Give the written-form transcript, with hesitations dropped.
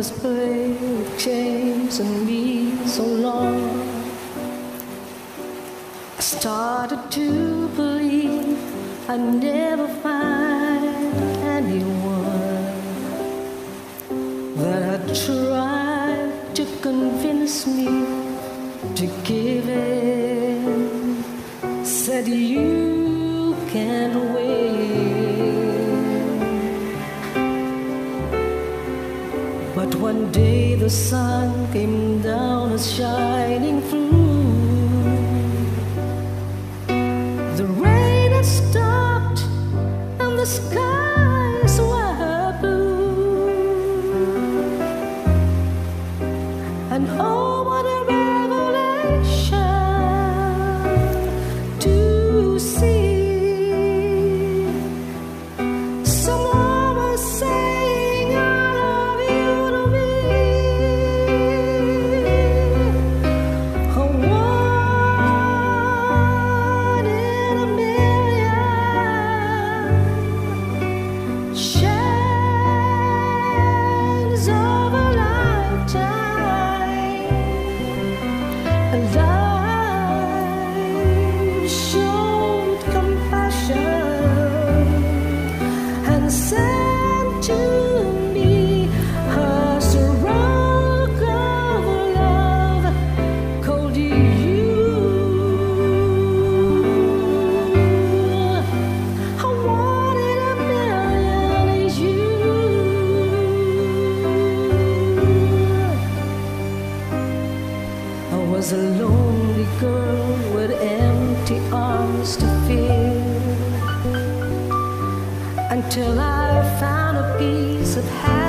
has played games on me so long. I started to believe I'd never find anyone that had tried to convince me to give in. Said you can't wait. But one day the sun came down as shining through. The rain had stopped and the skies were blue. And oh, what a revelation to see. Someone was saying I love you to me. A one in a million chance of a lifetime. A life showed compassion and sent to me her stroke of love called you. I wanted a million is you. I was a lonely girl with empty arms to fill, until I found a piece of happiness